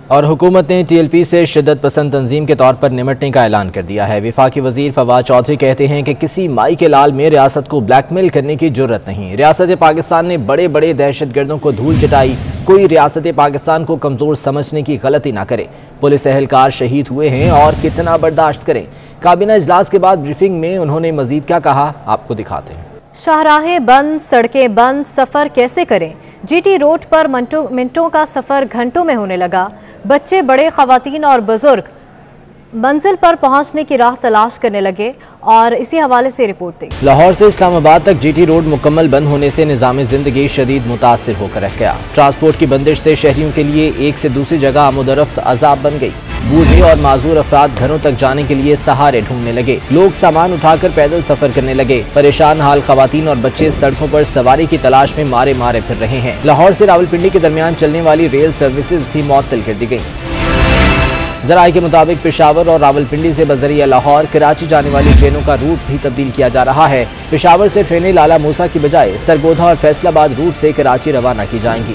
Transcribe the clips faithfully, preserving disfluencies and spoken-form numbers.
और हुकूमत ने टी एल पी से शिद्दत पसंद तंजीम के तौर पर निमटने का ऐलान कर दिया है। वफाकी वजीर फवाद चौधरी कहते हैं कि किसी माई के लाल में रियासत को ब्लैकमेल करने की जरूरत नहीं। रियासत पाकिस्तान ने बड़े बड़े दहशत गर्दों को धूल चटाई। कोई रियासत पाकिस्तान को कमजोर समझने की गलती ना करे। पुलिस एहलकार शहीद हुए हैं और कितना बर्दाश्त करें। काबीना इजलास के बाद ब्रीफिंग में उन्होंने मजीद क्या कहा, आपको दिखाते हैं। शाहराहें बंद, सड़कें बंद, सफर कैसे करें। जीटी रोड पर मिनटों मिनटों का सफर घंटों में होने लगा। बच्चे, बड़े, खवातीन और बुजुर्ग मंजिल पर पहुंचने की राह तलाश करने लगे। और इसी हवाले से रिपोर्ट दी। लाहौर से इस्लामाबाद तक जीटी रोड मुकम्मल बंद होने से निज़ाम जिंदगी शदीद मुतासिर होकर रह गया। ट्रांसपोर्ट की बंदिश से शहरियों के लिए एक से दूसरी जगह आमोदरफ्त अजाब बन गई। बूढ़े और माजूर अफराद घरों तक जाने के लिए सहारे ढूंढने लगे। लोग सामान उठाकर पैदल सफर करने लगे। परेशान हाल खवातीन और बच्चे सड़कों पर सवारी की तलाश में मारे मारे फिर रहे हैं। लाहौर से रावलपिंडी के दरमियान चलने वाली रेल सर्विसेज भी मुअत्तल कर दी गई। ज़राए के मुताबिक पेशावर और रावलपिंडी से बजरिया लाहौर कराची जाने वाली ट्रेनों का रूट भी तब्दील किया जा रहा है। पेशावर से ट्रेनें लाला मूसा की बजाय सरगोधा और फैसलाबाद रूट से कराची रवाना की जाएंगी।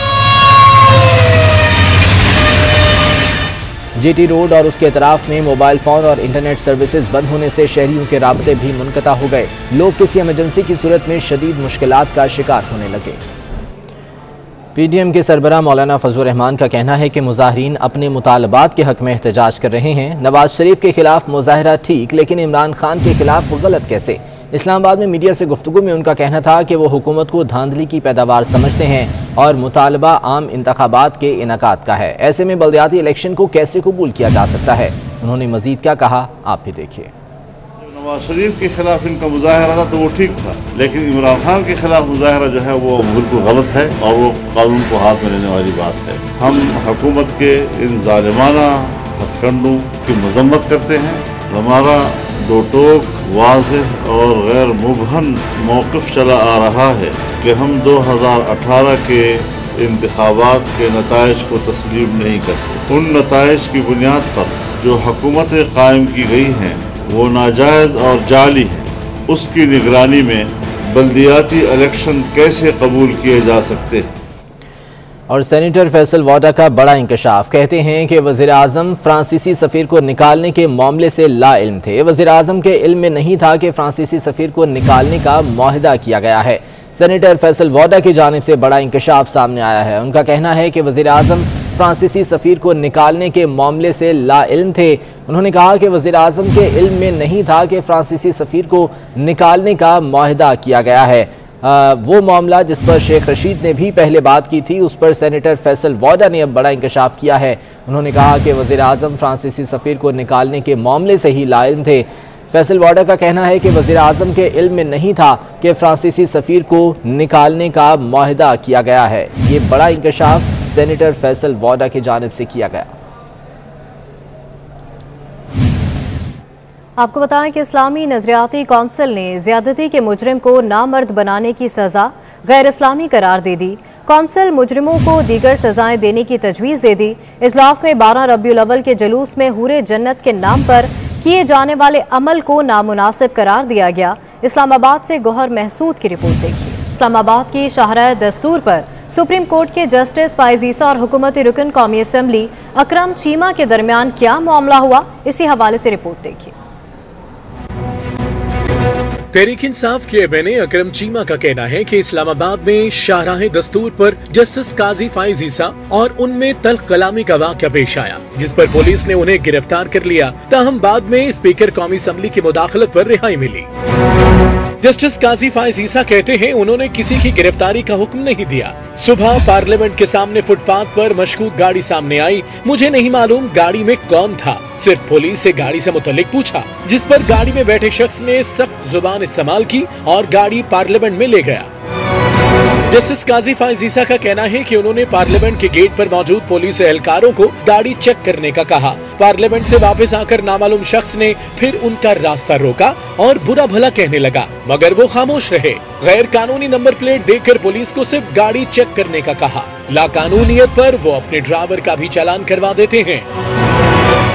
जीटी रोड और उसके अतराफ में मोबाइल फोन और इंटरनेट सर्विसेज बंद होने से शहरियों के राबते भी मुनक़ता हो गए। लोग किसी इमरजेंसी की सूरत में शदीद मुश्किलात का शिकार होने लगे। पी डी एम के सरबराह मौलाना फजलुर रहमान का कहना है कि मुजाहिरीन अपने मुतालबात के हक में एहतजाज कर रहे हैं। नवाज शरीफ के खिलाफ मुजाहिरा ठीक, लेकिन इमरान खान के खिलाफ गलत कैसे। इस्लामाबाद में मीडिया से गुफ्तगू में उनका कहना था कि वो हुकूमत को धांधली की पैदावार समझते हैं और मुतालबा आम इंतखाबात के इनकाद का है। ऐसे में बल्दियाती इलेक्शन को कैसे कबूल किया जा सकता है। उन्होंने मजीद क्या कहा, आप भी देखिए। नवाज शरीफ के खिलाफ इनका मुजाहरा था तो वो ठीक था, लेकिन इमरान खान के खिलाफ मुजाहरा जो है वो बिल्कुल गलत है और वो कानून को हाथ में लेने वाली बात है। हम हुकूमत के इन जालिमाना हथकंडों की मजम्मत करते हैं। हमारा दो टोक वाज़ेह और गैर मुबहम मौक़िफ़ चला आ रहा है कि हम दो हज़ार अठारह के इंतखाबात के नताइज को तस्लीम नहीं करते। उन नताइज की बुनियाद पर जो हुकूमतें कायम की गई हैं वो नाजायज़ और जाली है। उसकी निगरानी में बल्दियाती इलेक्शन कैसे कबूल किए जा सकते हैं। और सेनेटर फैसल वाडा का बड़ा इंकशाफ, कहते हैं कि वज़ीर आज़म फ्रांसीसी सफ़ीर को निकालने के मामले से लाइल्म थे। वज़ीर आज़म के इल्म में नहीं था कि फ्रांसीसी सफ़ीर को निकालने का मुआहदा किया गया है। सेनेटर फैसल वाडा की जानिब से बड़ा इंकशाफ सामने आया है। उनका कहना है कि वज़ीर आज़म फ्रांसीसी सफ़ीर को निकालने के मामले से लाइल्म थे। उन्होंने कहा कि वज़ीर आज़म के इल्म में नहीं था कि फ्रांसीसी सफ़ीर को निकालने का मुआहदा किया गया है। आ, वो मामला जिस पर शेख रशीद ने भी पहले बात की थी, उस पर सेनेटर फैसल वाडा ने अब बड़ा इंकशाफ किया है। उन्होंने कहा कि वज़ीर आज़म फ्रांसीसी सफ़ीर को निकालने के मामले से ही लाइल्म थे। फैसल वाडा का कहना है कि वज़ीर आज़म के इल्म में नहीं था कि फ्रांसीसी सफ़ीर को निकालने का मुआहदा किया गया है। ये बड़ा इंकशाफ सेनेटर फैसल वाडा की जानिब से किया गया। आपको बताएं कि इस्लामी नजरियाती कौंसिल ने ज्यादती के मुजरिम को नामर्द बनाने की सजा गैर इस्लामी करार दे दी। कौंसिल मुजरिमों को दीगर सजाएं देने की तजवीज़ दे दी। इजलास में बारह रबीउल अव्वल के जुलूस में हुरे जन्नत के नाम पर किए जाने वाले अमल को नामुनासिब करार दिया गया। इस्लामाबाद से गौहर महसूद की रिपोर्ट देखिए। इस्लामाबाद की शाहराह दस्तूर पर सुप्रीम कोर्ट के जस्टिस फाइज ईसा और हुकूमती रुकन कौमी असम्बली अकरम चीमा के दरमियान क्या मामला हुआ, इसी हवाले से रिपोर्ट देखिए। तहरीक इंसाफ के M N A Akram Cheema का कहना है कि इस्लामाबाद में शाहराह दस्तूर पर जस्टिस काजी फाइज ईसा और उनमें तल्ख कलामी का वाक़या पेश आया, जिस पर पुलिस ने उन्हें गिरफ्तार कर लिया। ताहम बाद में स्पीकर कौमी असम्बली की मुदाखलत पर रिहाई मिली। जस्टिस काजी फाइज ईसा कहते हैं उन्होंने किसी की गिरफ्तारी का हुक्म नहीं दिया। सुबह पार्लियामेंट के सामने फुटपाथ पर मशकूक गाड़ी सामने आई। मुझे नहीं मालूम गाड़ी में कौन था, सिर्फ पुलिस से गाड़ी से मुतल्लिक पूछा, जिस पर गाड़ी में बैठे शख्स ने सख्त जुबान इस्तेमाल की और गाड़ी पार्लियामेंट में ले गया। जस्टिस काजी फाइज ईसा का कहना है कि उन्होंने पार्लियामेंट के गेट पर मौजूद पुलिस एहलकारों को गाड़ी चेक करने का कहा। पार्लियामेंट से वापस आकर नामालूम शख्स ने फिर उनका रास्ता रोका और बुरा भला कहने लगा, मगर वो खामोश रहे। गैर कानूनी नंबर प्लेट देखकर पुलिस को सिर्फ गाड़ी चेक करने का कहा। लाकानूनियत पर वो अपने ड्राइवर का भी चालान करवा देते हैं।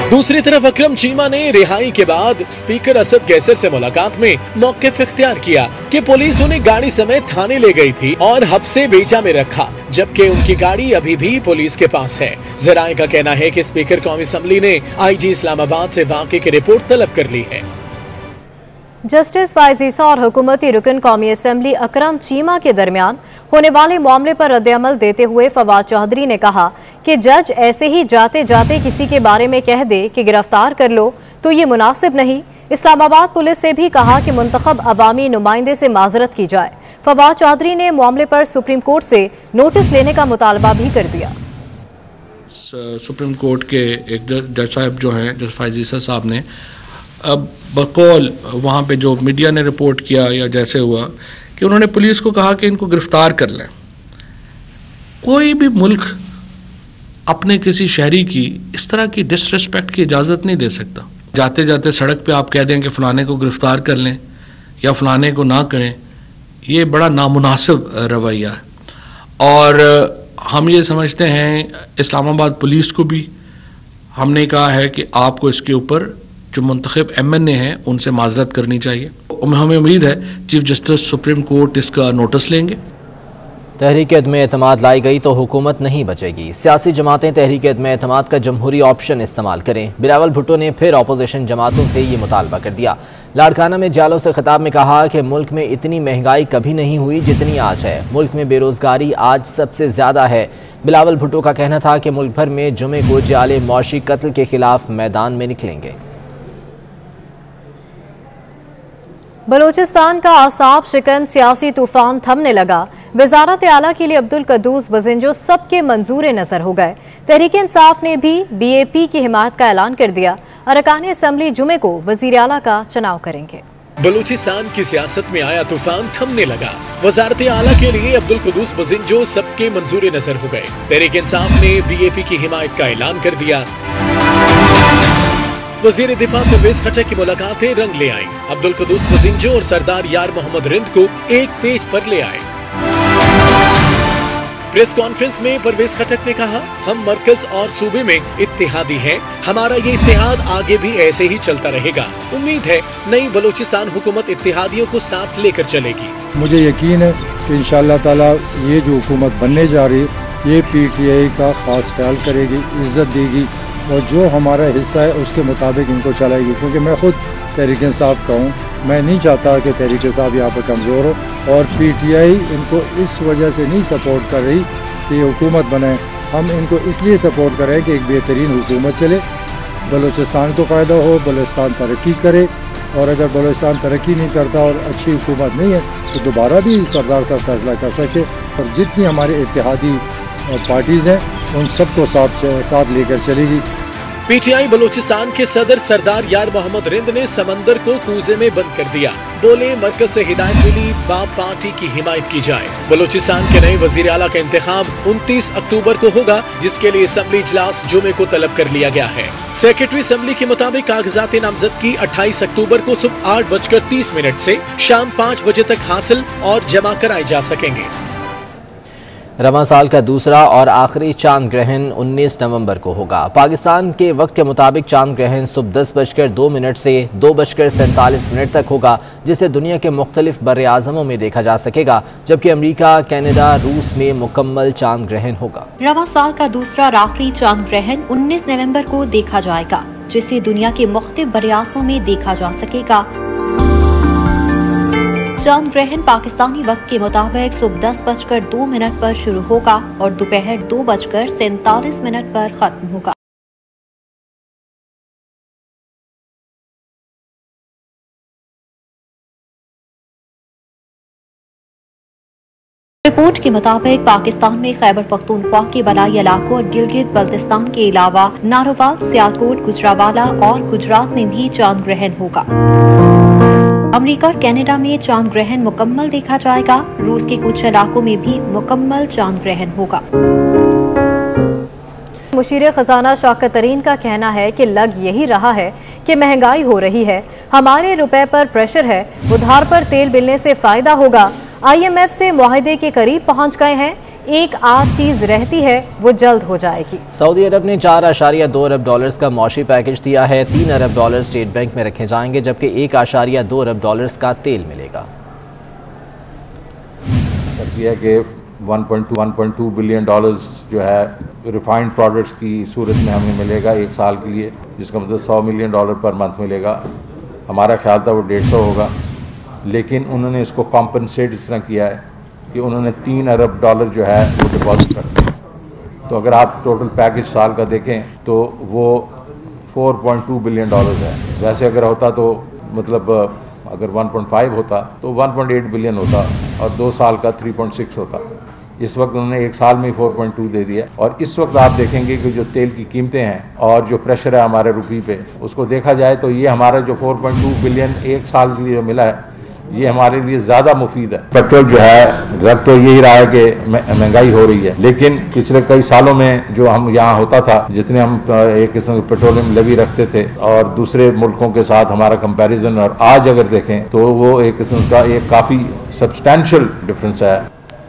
दूसरी तरफ अकरम चीमा ने रिहाई के बाद स्पीकर असद कैसर से मुलाकात में मौक़िफ़ इख्तियार किया कि पुलिस उन्हें गाड़ी समेत थाने ले गई थी और हब्से बेजा में रखा, जबकि उनकी गाड़ी अभी भी पुलिस के पास है। ज़राए का कहना है कि स्पीकर कौमी असम्बली ने आई जी इस्लामाबाद से वाक़े की रिपोर्ट तलब कर ली है। जस्टिस फाइज ईसा और हुकूमती रुकन कौमी असम्बली अकरम चीमा के दरमियान होने वाले मामले पर रद्द-ए-अमल देते हुए फवाद चौधरी ने कहा कि जज ऐसे ही जाते जाते किसी के बारे में कह दे कि गिरफ्तार कर लो तो ये मुनासिब नहीं। इस्लामाबाद पुलिस से भी कहा कि मुंतखब अवामी नुमाइंदे से माजरत की जाए। फवाद चौधरी ने मामले पर सुप्रीम कोर्ट से नोटिस लेने का मुतालबा भी कर दिया। सुप्रीम कोर्ट के एक जज साहब जो हैं, जज फाइज ईसा साहब ने अब बकौल वहाँ पे जो मीडिया ने रिपोर्ट किया या जैसे हुआ कि उन्होंने पुलिस को कहा कि इनको गिरफ्तार कर लें। कोई भी मुल्क अपने किसी शहरी की इस तरह की डिसरिस्पेक्ट की इजाज़त नहीं दे सकता। जाते जाते सड़क पे आप कह दें कि फ़लाने को गिरफ्तार कर लें या फ़लाने को ना करें, ये बड़ा नामुनासिब रवैया है। और हम ये समझते हैं इस्लामाबाद पुलिस को भी हमने कहा है कि आपको इसके ऊपर जो मुंतखब एम एन ए हैं उनसे माजरत करनी चाहिए। हमें उम्मीद है चीफ जस्टिस सुप्रीम कोर्ट इसका नोटिस लेंगे। तहरीक अदम एतमाद लाई गई तो हुकूमत नहीं बचेगी। सियासी जमातें तहरीक अदम एतमाद का जमहूरी ऑप्शन इस्तेमाल करें। बिलावल भुट्टो ने फिर अपोजिशन जमातों से ये मुतालबा कर दिया। लाड़काना में जालों से खिताब में कहा कि मुल्क में इतनी महंगाई कभी नहीं हुई जितनी आज है। मुल्क में बेरोजगारी आज सबसे ज़्यादा है। बिलावल भुट्टो का कहना था कि मुल्क भर में जुमे को जाले मौशी कत्ल के खिलाफ मैदान में निकलेंगे। बलूचिस्तान का आसाब शिकन सियासी तूफान थमने लगा। वजारत आला के लिए अब्दुल कद्दूस बजिंजो सबके मंजूर नजर हो गए। तहरीक इंसाफ ने भी बी ए पी की हिमायत का ऐलान कर दिया। अरकान असम्बली जुमे को वजीर आला का चुनाव करेंगे। बलूचिस्तान की सियासत में आया तूफान थमने लगा। वजारत आला के लिए अब्दुल कद्दूस बजिंजो सबके मंजूर नजर हो गए। तहरीक इंसाफ ने बी ए पी की हिमायत का ऐलान कर दिया। वजीर दिफा परवेज खटक की मुलाकातें रंग ले आई। अब्दुल कद्दूस बजिंजो और सरदार यार मोहम्मद रिंद को एक पेज पर ले आए। प्रेस कॉन्फ्रेंस में परवेज खटक ने कहा, हम मरकज और सूबे में इत्तेहादी हैं। हमारा ये इत्तेहाद आगे भी ऐसे ही चलता रहेगा। उम्मीद है नई बलूचिस्तान हुकूमत इत्तेहादियों को साथ लेकर चलेगी। मुझे यकीन है कि इंशाअल्लाह ताला ये जो हुकूमत बनने जा रही है ये पी टी आई का खास ख्याल करेगी, इज्जत देगी और जो हमारा हिस्सा है उसके मुताबिक इनको चलाएगी। क्योंकि मैं खुद तहरीक इंसाफ का हूँ, मैं नहीं चाहता कि तहरीक इंसाफ यहाँ पर कमज़ोर हो। और पी टी आई इनको इस वजह से नहीं सपोर्ट कर रही कि ये हुकूमत बने। हम इनको इसलिए सपोर्ट कर रहे हैं कि एक बेहतरीन हुकूमत चले, बलूचिस्तान को फ़ायदा हो, बलूचिस्तान तरक्की करे। और अगर बलूचिस्तान तरक्की नहीं करता और अच्छी हुकूमत नहीं है तो दोबारा भी सरदार साहब फैसला कर सके। और जितनी हमारे इत्तेहादी पार्टीज़ हैं उन सबको साथ साथ लेकर चलेगी। पीटीआई बलूचिस्तान के सदर सरदार यार मोहम्मद रिंद ने समंदर को कूजे में बंद कर दिया। बोले, मरकज से हिदायत मिली बाप पार्टी की हिमायत की जाए। बलूचिस्तान के नए वजीर आला का इंतखाब उनतीस अक्टूबर को होगा, जिसके लिए असम्बली इजलास जुमे को तलब कर लिया गया है। सेक्रेटरी असम्बली के मुताबिक कागजात नामजदगी अट्ठाईस अक्टूबर को सुबह आठ बजकर तीस मिनट से शाम पाँच बजे तक हासिल और जमा कराए जा सकेंगे। रवां साल का दूसरा और आखिरी चांद ग्रहण उन्नीस नवंबर को होगा। पाकिस्तान के वक्त के मुताबिक चांद ग्रहण सुबह दस बजकर दो मिनट से दो बजकर सैंतालीस मिनट तक होगा, जिसे दुनिया के मुख्तलिफ बर आज़मों में देखा जा सकेगा, जबकि अमरीका, कनाडा, रूस में मुकम्मल चांद ग्रहण होगा। रवां साल का दूसरा और आखिरी चांद ग्रहण उन्नीस नवम्बर को देखा जाएगा, जिसे दुनिया के मुख्तलिफ बर आज़मों में देखा जा सकेगा। चांद ग्रहण पाकिस्तानी वक्त के मुताबिक सुबह दस बजकर दो मिनट पर शुरू होगा और दोपहर दो बजकर सैंतालीस मिनट पर खत्म होगा। रिपोर्ट के मुताबिक पाकिस्तान में खैबर पख्तूनख्वा के बलाई इलाकों और गिलगित बल्तिस्तान के अलावा नारोवाल, सियालकोट, गुजरावाला और गुजरात में भी चांद ग्रहण होगा। अमेरिका और कनाडा में चांद ग्रहण मुकम्मल देखा जाएगा। रूस के कुछ इलाकों में भी मुकम्मल चांद ग्रहण होगा। मुशीर खजाना शौकत तरीन का कहना है कि लग यही रहा है कि महंगाई हो रही है, हमारे रुपए पर प्रेशर है, उधार पर तेल मिलने से फायदा होगा। आई एम एफ से मुआहदे के करीब पहुंच गए हैं। एक आध चीज रहती है वो जल्द हो जाएगी। सऊदी अरब ने चार आशारिया दो अरब डॉलर्स का मौशी पैकेज दिया है। तीन अरब डॉलर स्टेट बैंक में रखे जाएंगे, जबकि एक आशारिया दो अरब डॉलर्स का तेल मिलेगा। कि one point two billion dollars जो है रिफाइंड प्रोडक्ट्स की सूरत में हमें मिलेगा एक साल के लिए, जिसका मतलब सौ मिलियन डॉलर पर मंथ मिलेगा। हमारा ख्याल था वो डेढ़ सौ होगा, लेकिन उन्होंने इसको कॉम्पनसेट इस तरह किया है कि उन्होंने तीन अरब डॉलर जो है वो डिपॉजिट कर दिया। तो अगर आप टोटल पैकेज साल का देखें तो वो four point two billion dollar है। वैसे अगर होता तो मतलब अगर वन पॉइंट फाइव होता तो वन पॉइंट एट बिलियन होता और दो साल का थ्री पॉइंट सिक्स होता। इस वक्त उन्होंने एक साल में फोर पॉइंट टू दे दिया। और इस वक्त आप देखेंगे कि जो तेल की कीमतें हैं और जो प्रेशर है हमारे रुपये पे, उसको देखा जाए तो ये हमारा जो फोर पॉइंट टू बिलियन एक साल के लिए जो मिला है, ये हमारे लिए ज़्यादा मुफीद है। पेट्रोल जो है रख तो यही रहा है कि महंगाई हो रही है, लेकिन पिछले कई सालों में जो हम यहाँ होता था, जितने हम एक किस्म के पेट्रोलियम लेवी रखते थे और दूसरे मुल्कों के साथ हमारा कंपैरिजन, और आज अगर देखें तो वो एक किस्म का एक काफ़ी सब्सटैंशियल डिफरेंस है।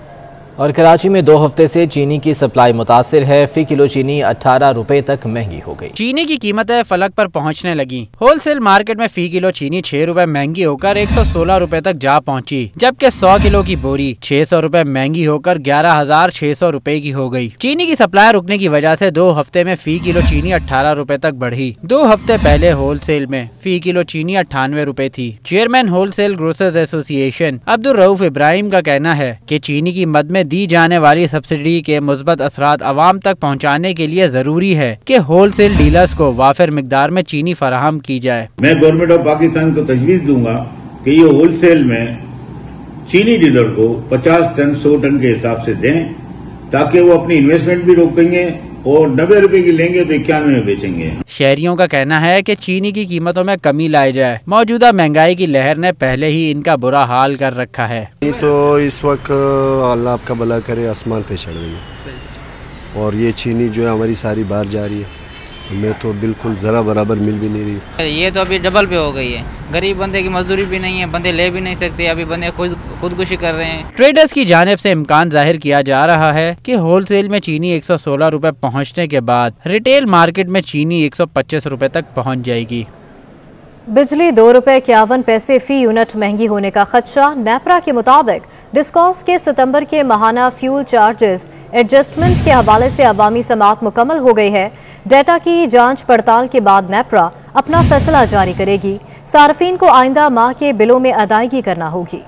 और कराची में दो हफ्ते से चीनी की सप्लाई मुतासिर है। फी किलो चीनी अठारह रुपए तक महंगी हो गई। चीनी की कीमतें फलक पर पहुंचने लगी। होलसेल मार्केट में फी किलो चीनी छह रुपए महंगी होकर एक सौ सोलह रुपए तक जा पहुंची, जबकि सौ किलो की बोरी छह सौ रुपए महंगी होकर ग्यारह हजार छह सौ रुपए की हो गई। चीनी की सप्लाई रुकने की वजह से दो हफ्ते में फी किलो चीनी अठारह रुपए तक बढ़ी। दो हफ्ते पहले होलसेल में फी किलो चीनी अट्ठानवे रुपए थी। Chairman wholesale grocers association Abdul Rauf Ibrahim का कहना है कि चीनी की मद में दी जाने वाली सब्सिडी के मुस्बत असरात अवाम तक पहुंचाने के लिए जरूरी है कि होलसेल डीलर्स को वाफिर मिकदार में चीनी फराहम की जाए। मैं गवर्नमेंट ऑफ पाकिस्तान को तजवीज़ दूंगा कि ये होलसेल में चीनी डीलर को पचास टन सौ टन के हिसाब से दें, ताकि वो अपनी इन्वेस्टमेंट भी रोकेंगे और नब्बे रुपए की लेंगे तो इक्यानवे में बेचेंगे। शहरियों का कहना है कि चीनी की कीमतों में कमी लाई जाए। मौजूदा महंगाई की लहर ने पहले ही इनका बुरा हाल कर रखा है। तो इस वक्त अल्लाह आपका भला करे, आसमान पे चढ़ गई है और ये चीनी जो है हमारी सारी बाहर जा रही है, हमें तो बिल्कुल ज़रा बराबर मिल भी नहीं रही। ये तो अभी डबल पे हो गई है। गरीब बंदे की मजदूरी भी नहीं है, बंदे ले भी नहीं सकते, अभी बंदे खुद खुदकुशी कर रहे हैं। ट्रेडर्स की जानिब से इम्कान जाहिर किया जा रहा है कि होलसेल में चीनी एक सौ सोलह रुपए पहुँचने के बाद रिटेल मार्केट में चीनी एक सौ पच्चीस रुपए तक पहुँच जाएगी। बिजली दो रुपए इक्यावन पैसे फी यूनिट महंगी होने का खदशा। नेपरा के मुताबिक डिस्कॉस के सितंबर के माहाना फ्यूल चार्जेस एडजस्टमेंट के हवाले से अवामी समाअत मुकम्मल हो गई है। डेटा की जांच पड़ताल के बाद नेपरा अपना फैसला जारी करेगी। सार्फिन को आइंदा माह के बिलों में अदायगी करना होगी।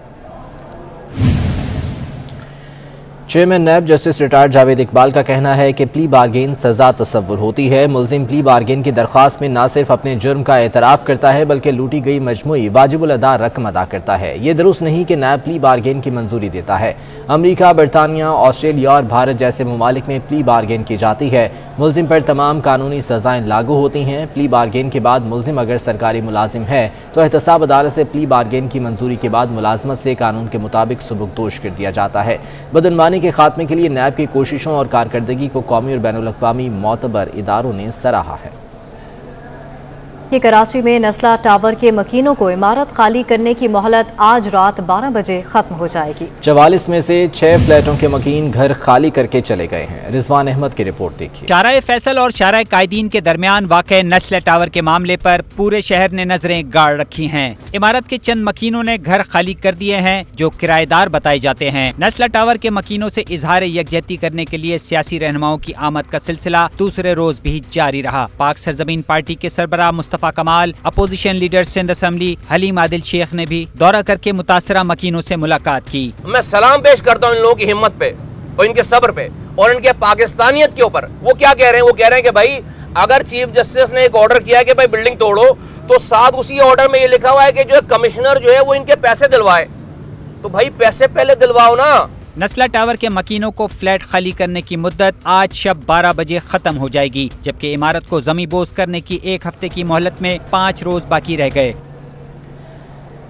Chairman NAB justice retired Javed Iqbal का कहना है कि प्ली बार्गेन सजा तस्वुर होती है। मुलजिम प्ली बार्गेन की दरख्वास्त में न सिर्फ अपने जुर्म का एतराफ़ करता है बल्कि लूटी गई मजमूई वाजिबुल अदा रकम अदा करता है। ये दुरुस्त नहीं कि नैब प्ली बार्गेन की मंजूरी देता है। अमरीका, बरतानिया, ऑस्ट्रेलिया और भारत जैसे ममालिक में प्ली बार्गेन की जाती है। मुलजिम पर तमाम कानूनी सजाएं लागू होती हैं। प्ली बार्गेन के बाद मुलजिम अगर सरकारी मुलाजिम है तो एहतसाब अदालत से प्ली बार्गेन की मंजूरी के बाद मुलाजमत से कानून के मुताबिक सुबुकदोश कर दिया जाता है। बदनवानी के खात्मे के लिए नैब की कोशिशों और कारकर्दगी को कौमी और बैनुल अक़वामी मोतबर इदारों ने सराहा है। कि कराची में नस्ला टावर के मकीनों को इमारत खाली करने की मोहलत आज रात बारह बजे खत्म हो जाएगी। चवालीस में से छह फ्लैटों के मकीन घर खाली करके चले गए हैं। रिजवान अहमद की रिपोर्ट देखिए। शाराए फैसल और शाराए कायदीन के दरमियान वाक़े नस्ला टावर के मामले पर पूरे शहर ने नजरें गाड़ रखी हैं। इमारत के चंद मकीनों ने घर खाली कर दिए हैं जो किराएदार बताए जाते हैं। नस्ला टावर के मकीनों से इजहार यकजहती करने के लिए सियासी रहनुमाओं की आमद का सिलसिला दूसरे रोज भी जारी रहा। पाक सरजमीन पार्टी के सरबराह Mustafa Kamal, opposition leader Sindh assembly Haleem Adil Sheikh ने भी दौरा करके मुतासरा मकीनों से मुलाकात की। मैं सलाम पेश करता हूँ इन लोगों की हिम्मत पे और इनके सब्र पे और इनके पाकिस्तानियत के ऊपर। वो क्या कह रहे हैं? वो कह रहे हैं कि भाई अगर चीफ जस्टिस ने एक ऑर्डर किया है कि भाई बिल्डिंग तोड़ो, तो साथ उसी ऑर्डर में ये लिखा हुआ है कि जो है कमिश्नर जो है वो इनके पैसे दिलवाए। तो भाई पैसे पहले दिलवाओ ना। नस्ला टावर के मकीनों को फ्लैट खाली करने की मुद्दत आज शब बारह बजे खत्म हो जाएगी, जबकि इमारत को जमी बोस करने की एक हफ्ते की मोहलत में पाँच रोज बाकी रह गए।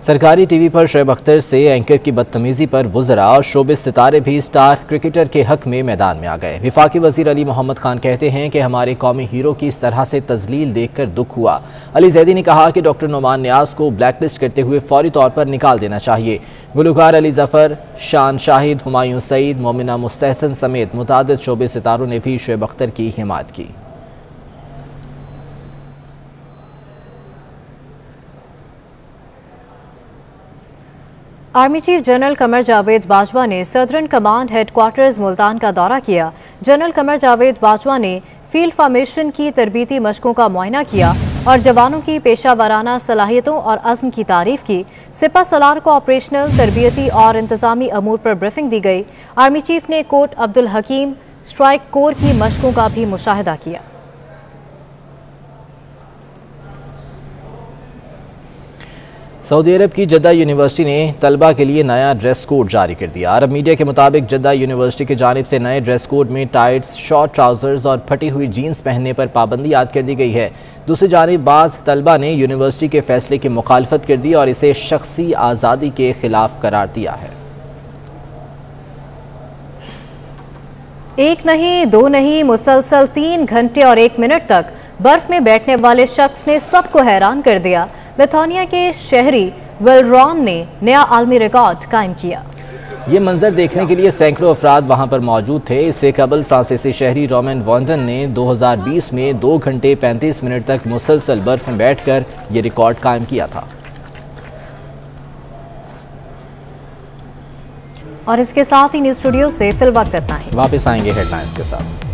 सरकारी टीवी पर शोएब अख्तर से एंकर की बदतमीजी पर वुज़रा और शोबिस सितारे भी स्टार क्रिकेटर के हक में मैदान में आ गए। वफाकी वज़ीर अली मोहम्मद खान कहते हैं कि हमारे कौमी हीरो की इस तरह से तजलील देखकर दुख हुआ। अली जैदी ने कहा कि डॉक्टर नुमान नियाज़ को ब्लैकलिस्ट करते हुए फौरी तौर पर निकाल देना चाहिए। गुलकार अली जफ़र, शान शाहिद, हुमायूं सईद, मोमिना मुस्तहसन समेत मुतादिद शोबिस सितारों ने भी शोएब अख्तर की हिमायत की। Army chief general Qamar Javed Bajwa ने सदरन कमांड हेडक्वार्टर्स मुल्तान का दौरा किया। जनरल कमर जावेद बाजवा ने फील्ड फॉर्मेशन की तरबीती मशकों का मुआयना किया और जवानों की पेशा वाराना सलाहियतों और अज़्म की तारीफ की। सिपा सलार को ऑपरेशनल, तरबियती और इंतजामी अमूर पर ब्रीफिंग दी गई। आर्मी चीफ ने कोट अब्दुल हकीम स्ट्राइक कोर की मशकों का भी मुशाहिदा किया। सऊदी अरब की जद्दा यूनिवर्सिटी ने तलबा के लिए नया ड्रेस कोड जारी कर दिया। अरब मीडिया के मुताबिक जद्दा यूनिवर्सिटी की जानिब से नए ड्रेस कोड में टाइट्स, शॉर्ट ट्राउज़र्स और फटी हुई जीन्स पहनने पर पाबंदी आयद कर दी गई है। दूसरी जानिब बाज़ तलबा ने यूनिवर्सिटी के फैसले की मुखालफत कर दी और इसे शख्सी आज़ादी के खिलाफ करार दिया है। एक नहीं, दो नहीं, मुसलसल तीन घंटे और एक मिनट तक बर्फ में बैठने वाले शख्स ने सबको हैरान कर दिया। लिथुआनिया के शहरी वेलरॉन ने नया आलमी रिकॉर्ड कायम किया। ये मंजर देखने के लिए सैकड़ों अफराद वहां पर मौजूद थे। इससे कबल फ्रांसीसी शहरी रोमन वॉन्डन ने दो हज़ार बीस में दो घंटे पैंतीस मिनट तक मुसलसल बर्फ में बैठकर ये रिकॉर्ड कायम किया था। और इसके साथ ही न्यूज़ स्टूडियो से फिल वक्त इतना ही। वापस आएंगे हेडलाइंस के साथ।